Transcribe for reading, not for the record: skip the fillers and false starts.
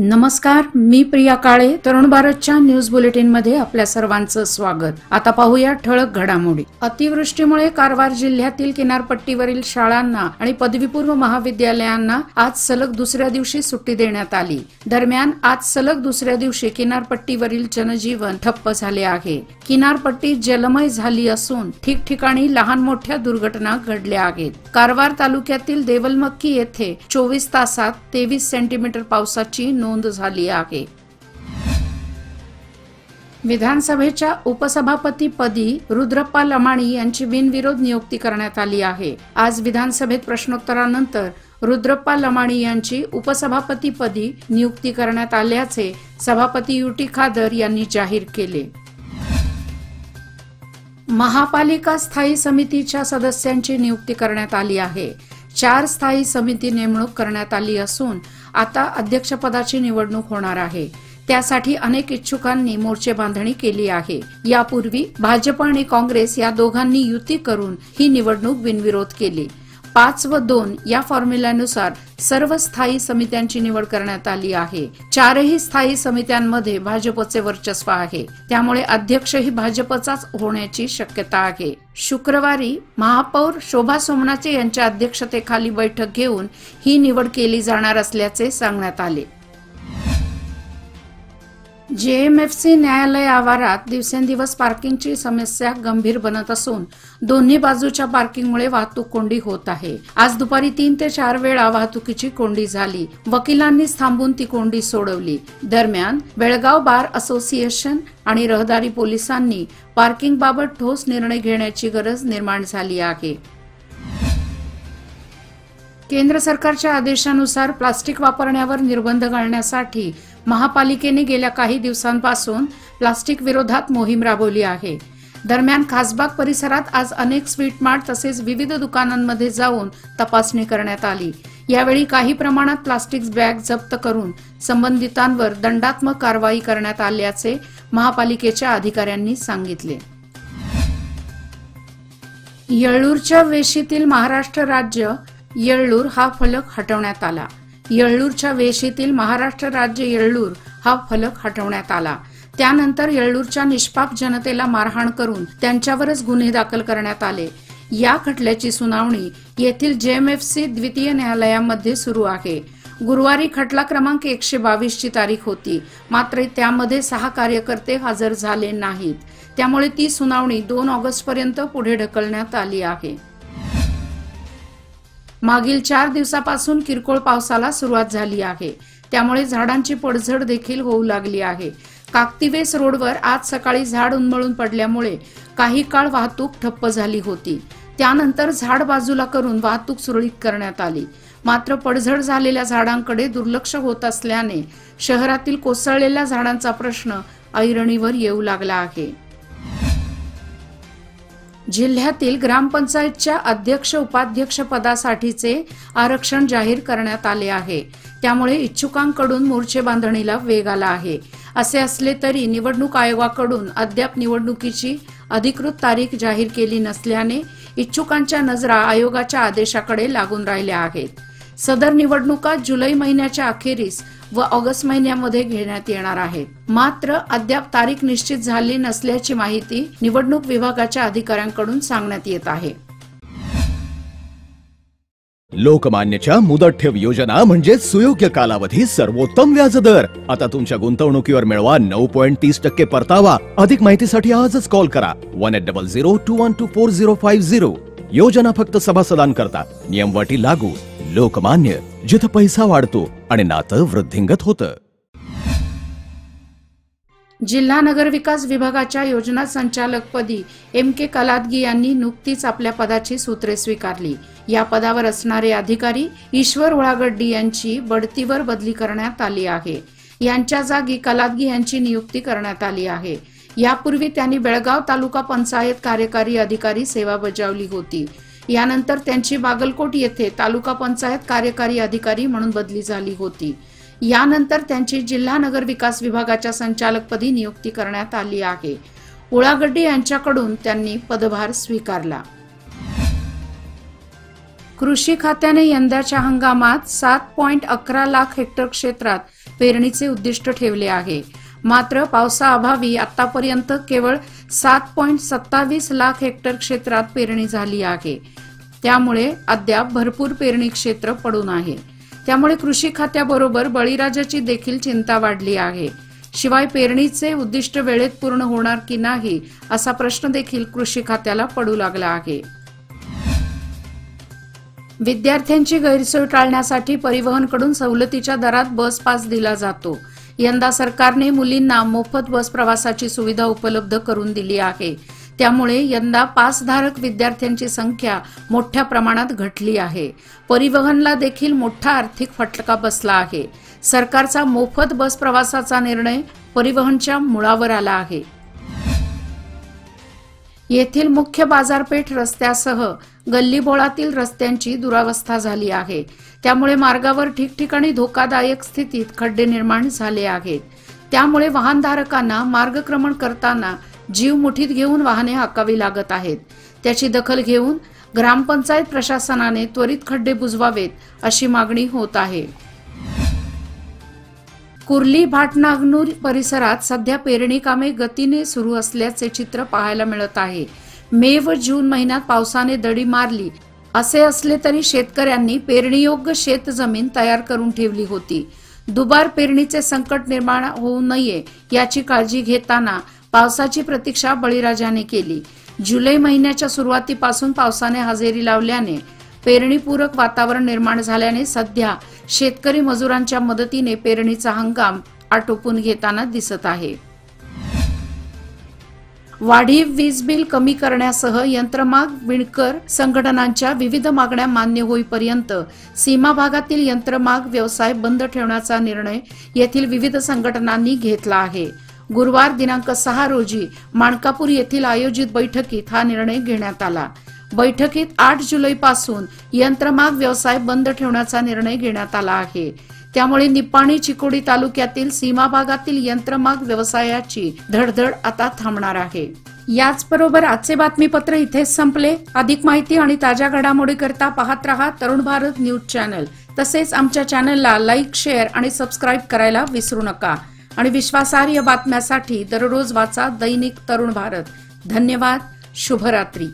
नमस्कार, मी प्रिया काळे. तरुण भारतच्या न्यूज बुलेटिन मध्ये आपल्या सर्वांचं स्वागत. आता पाहूया ठळक घडामोडी. अतिवृष्टीमुळे कारवार जिल्ह्यातील किनारपट्टीवरील शाळांना आणि पदवीपूर्व महाविद्यालयांना आज सलग दुसऱ्या दिवशी सुट्टी देण्यात आली. दरम्यान आज सलग दुसऱ्या दिवशी किनारपट्टीवरील जनजीवन ठप्प झाले आहे. किनारपट्टी जलमय झाली असून ठिकठिकाणी लहान मोठ्या दुर्घटना घडल्या आहेत. कारवार तालुक्यातील देवलमक्की येथे 24 तासात 23 सेंटीमीटर पावसाची नोंद झाली आहे. विधानसभेच्या उपसभापती पदी रुद्रप्पा लमाणी यांची बिनविरोध नियुक्ती करण्यात आली आहे. आज विधानसभेत प्रश्नोत्तरानंतर रुद्रप्पा लमाणी यांची उपसभापती पदी नियुक्ती करण्यात आल्याचे सभापती युटी खादर यांनी जाहीर केले. महापालिका स्थायी समितीच्या सदस्यांची नियुक्ती करण्यात आली आहे. 4 स्थायी समिती नेमणूक करण्यात आली असून आता अध्यक्षपदाची निवडणूक होणार आहे. त्यासाठी अनेक इच्छुकांनी मोर्चे बांधणी केली आहे. यापूर्वी भाजप आणि काँग्रेस या दोघांनी युती करून ही निवडणूक बिनविरोध केली. 5 व 2 या फॉर्म्युल्यानुसार सर्व स्थायी समित्यांची निवड करण्यात आली आहे. 4ही स्थायी समित्यांमध्ये भाजपचे वर्चस्व आहे. त्यामुळे अध्यक्षही भाजपचाच होण्याची शक्यता आहे. शुक्रवारी महापौर शोभा सोमनाचे यांच्या अध्यक्षतेखाली बैठक घेऊन ही निवड केली जाणार असल्याचे सांगण्यात आले. जेएमएफसी न्यायालय आवारात दिवसेंदिवस पार्किंगची समस्या गंभीर बनत असून दोन्ही बाजूच्या पार्किंगमुळे वाहतूक कोंडी होत आहे. आज दुपारी 3 ते 4 वेळा वाहतुकीची कोंडी झाली. वकिलांनीच थांबून ती कोंडी सोडवली. दरम्यान बेळगाव बार असोसिएशन आणि रहदारी पोलिसांनी पार्किंग बाबत ठोस निर्णय घेण्याची गरज निर्माण झाली आहे. केंद्र सरकारच्या आदेशानुसार प्लास्टिक वापरण्यावर निर्बंध घालण्यासाठी महापालिकेने गेल्या काही दिवसांपासून प्लास्टिक विरोधात मोहीम राबवली आहे. दरम्यान खासबाग परिसरात आज अनेक स्वीट मार्ट तसेच विविध दुकानांमध्ये जाऊन तपासणी करण्यात आली. यावेळी काही प्रमाणात प्लास्टिक बॅग जप्त करून संबंधितांवर दंडात्मक कारवाई करण्यात आल्याचे महापालिकेच्या अधिकाऱ्यांनी सांगितले. येळ्ळूरच्या वेशीतील महाराष्ट्र राज्य येळ्ळूर हा फलक हटवण्यात आला. येळ्ळूरच्या वेशीतील महाराष्ट्र राज्य येळ्ळूर हा फलक हटवण्यात आला. त्यानंतर येळ्ळूरच्या निष्पाप जनतेला मारहाण करून त्यांच्यावरच गुन्हे दाखल करण्यात आले. या खटल्याची सुनावणी येथील जेएमएफसी द्वितीय न्यायालयामध्ये सुरू आहे. गुरुवारी खटला क्रमांक 122 ची तारीख होती. मात्र त्यामध्ये 6 कार्यकर्ते हजर झाले नाहीत. त्यामुळे ती सुनावणी 2 ऑगस्ट पर्यंत पुढे ढकलण्यात आली आहे. मागील 4 दिवसापासून किरकोळ पावसाला सुरुवात झाली आहे. त्यामुळे झाडांची पडझड देखील होऊ लागली आहे. काकतीवेस रोडवर आज सकाळी झाड उन्मळून पडल्यामुळे काही काळ वाहतूक ठप्प झाली होती. त्यानंतर झाड बाजूला करून वाहतूक सुरळीत करण्यात आली. मात्र पडझड झालेल्या झाडांकडे दुर्लक्ष होत असल्याने शहरातील कोसळलेल्या झाडांचा प्रश्न ऐरणीवर येऊ लागला आहे. जिल्ह्यातील ग्रामपंचायतच्या अध्यक्ष उपाध्यक्ष पदासाठीचे आरक्षण जाहीर करण्यात आले आहे. त्यामुळे इच्छुकांकडून मोर्चे बांधणीला वेग आला आहे. असे असले तरी निवडणूक आयोगाकडून अद्याप निवडणुकीची अधिकृत तारीख जाहीर केली नसल्याने इच्छुकांच्या नजरा आयोगाच्या आदेशाकडे लागून राहिल्या आहेत. सदर निवडणुका जुलै महिन्याच्या अखेरीस व ऑगस्ट महिन्यामध्ये घेण्यात येणार आहेत. मात्र अद्याप तारीख निश्चित झाली नसल्याची माहिती निवडणूक विभागाच्या अधिकाऱ्यांकडून सांगण्यात येत आहे. लोकमान्यच्या मुदत ठेव योजना म्हणजे सुयोग्य कालावधी सर्वोत्तम व्याजदर. आता तुमच्या गुंतवणुकीवर मिळवा 9.30% परतावा. अधिक माहितीसाठी आजच कॉल करा 180021244050. योजना फक्त सभासदांकरता. नियम अटी लागू. लोकमान्य, जिथं पैसा वाढतो आणि नातं वृद्धिंगत होतं. जिल्हा नगरविकास विभागाच्या योजना संचालकपदी MK कलादगी यांनी नुकतीच आपल्या पदाची सूत्रे स्वीकारली. या पदावर असणारे अधिकारी ईश्वर उळागड्डी यांची बढतीवर बदली करण्यात आली आहे. यांच्या जागी कलादगी यांची नियुक्ती करण्यात आली आहे. यापूर्वी त्यांनी बेळगाव तालुका पंचायत कार्यकारी अधिकारी सेवा बजावली होती. यानंतर त्यांची बागलकोट येथे तालुका पंचायत कार्यकारी अधिकारी म्हणून बदली झाली होती. यानंतर त्यांची जिल्हा नगर विकास विभागाच्या संचालकपदी नियुक्ती करण्यात आली आहे. उळागड्डी यांच्याकडून त्यांनी पदभार स्वीकारला. कृषी खात्याने यंदाच्या हंगामात 7.11 लाख हेक्टर क्षेत्रात पेरणीचे उद्दिष्ट ठेवले आहे. मात्र पावसाअभावी आतापर्यंत केवळ 7.27 लाख हेक्टर क्षेत्रात पेरणी झाली आहे. त्यामुळे अद्याप भरपूर पेरणी क्षेत्र पडून आहे. त्यामुळे कृषी खात्याबरोबर बळीराजाची देखील चिंता वाढली आहे. शिवाय पेरणीचे उद्दिष्ट वेळेत पूर्ण होणार की नाही असा प्रश्न देखील कृषी खात्याला पडू लागला आहे. विद्यार्थ्यांची गैरसोय टाळण्यासाठी परिवहनकडून सवलतीच्या दरात बस पास दिला जातो. यंदा सरकारने मुलींना मोफत बस प्रवासाची सुविधा उपलब्ध करून दिली आहे. त्यामुळे यंदा पासधारक विद्यार्थ्यांची संख्या मोठ्या प्रमाणात घटली आहे. परिवहनला देखील मोठा आर्थिक फटका बसला आहे. सरकारचा मोफत बस प्रवासाचा निर्णय परिवहनच्या मुळावर आला आहे. येथील मुख्य बाजारपेठ रस्त्यासह गल्लीबोळातील रस्त्यांची दुरावस्था झाली आहे. त्यामुळे मार्गावर ठिकठिकाणी धोकादायक स्थितीत खड्डे निर्माण झाले आहेत. त्यामुळे वाहनधारकांना मार्गक्रमण करताना जीव मुठीत घेऊन वाहने हाकावी लागत आहेत. त्याची दखल घेऊन ग्रामपंचायत प्रशासनाने त्वरित खड्डे बुजवावेत अशी मागणी होत आहे. कुर्ली भाटनागनूर परिसरात सध्या पेरणी कामे गतीने सुरू असल्याचे चित्र पाहायला मिळत आहे. मे व जून महिन्यात पावसाने दडी मारली असे असले तरी शेतकऱ्यांनी पेरणीयोग्य शेतजमीन तयार करून ठेवली होती. दुबार पेरणीचे संकट निर्माण होऊ नये याची काळजी घेताना पावसाची प्रतीक्षा बळीराजाने केली. जुलै महिन्याच्या सुरुवातीपासून पावसाने हजेरी लावल्याने पेरणीपूरक वातावरण निर्माण झाल्याने सध्या शेतकरी मजुरांच्या मदतीने पेरणीचा हंगाम आटोपून घेताना दिसत आहे. वाढीव वीज बिल कमी करण्यासह यंत्रमाग विणकर संघटनांच्या विविध मागण्या मान्य होईपर्यंत सीमा भागातील यंत्रमाग व्यवसाय बंद ठेवण्याचा निर्णय येथील विविध संघटनांनी घेतला आहे. गुरुवार दिनांक 6 रोजी माणकापूर येथील आयोजित बैठकीत हा निर्णय घेण्यात आला. बैठकीत 8 जुलैपासून यंत्रमाग व्यवसाय बंद ठेवण्याचा निर्णय घेण्यात आला आहे. त्यामुळे निपाणी चिकोडी तालुक्यातील सीमा भागातील यंत्रमाग व्यवसायाची धडधड आता थांबणार आहे. याचबरोबर आजचे बातमीपत्र इथेच संपले. अधिक माहिती आणि ताज्या घडामोडी करता पाहत रहा तरुण भारत न्यूज चॅनल. तसेच आमच्या चॅनलला लाईक, शेअर आणि सबस्क्राईब करायला विसरू नका. आणि विश्वासार्ह बातम्यासाठी दररोज वाचा दैनिक तरुण भारत. धन्यवाद. शुभरात्री.